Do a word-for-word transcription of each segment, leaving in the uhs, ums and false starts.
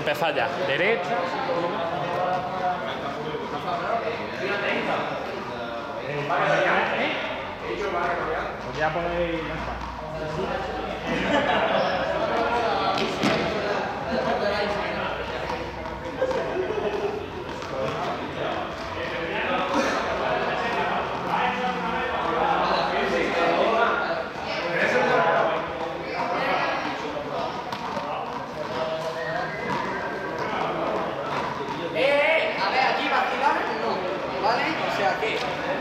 empezar ya. Derecha. Pues ya podéis lanzar. Eh, a ver, aquí vacilar no, ¿vale? O sea que...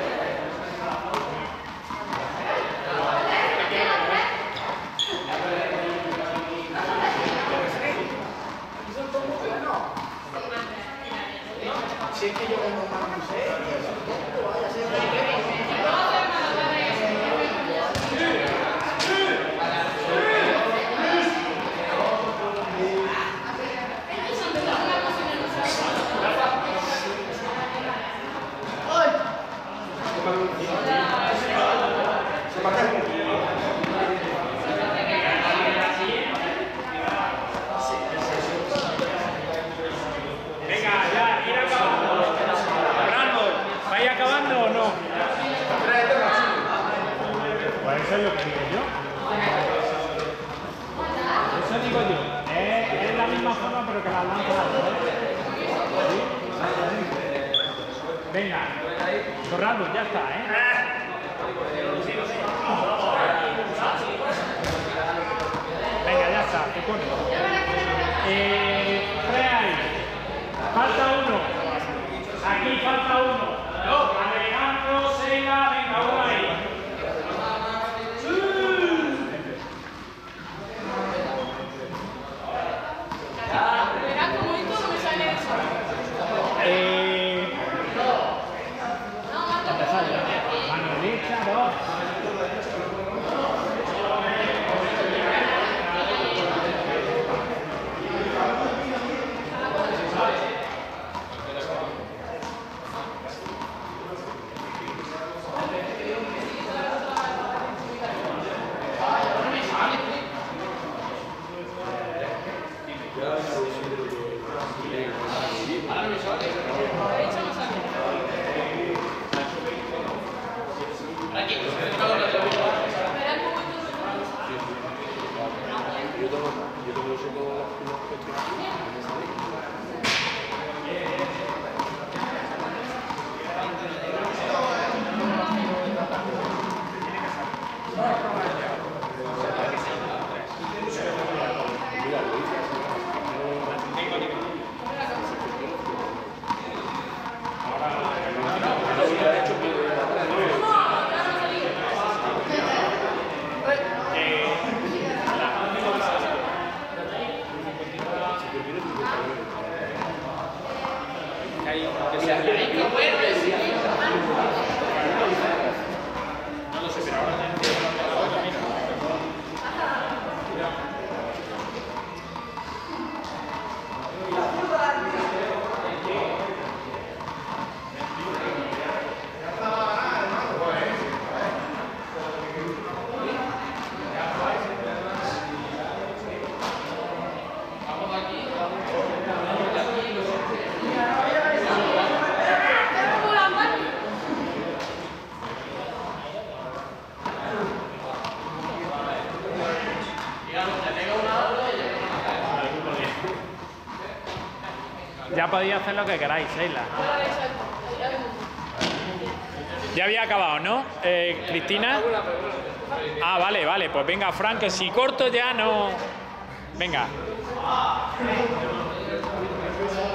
Si es que yo vengo más, no sé, vaya a ser Venga, ya, ir acabando. Bravo, ¿vais acabando o no? Pues eso es lo que digo yo. Eso digo yo. Es, es la misma forma, pero que la lanza ¿sí? Venga, Torrado, ya está, ¿eh? Venga, ya está, te pones. Eh, tres ahí. Falta uno. Aquí falta uno. Alejandro, Sela, venga, uno ahí. Verás como esto no me sale eso. Eh, mano derecha, dos. Ya podéis hacer lo que queráis, Sheila. Ya había acabado, ¿no? Eh, Cristina. Ah, vale, vale. Pues venga, Frank, que si corto ya no... Venga.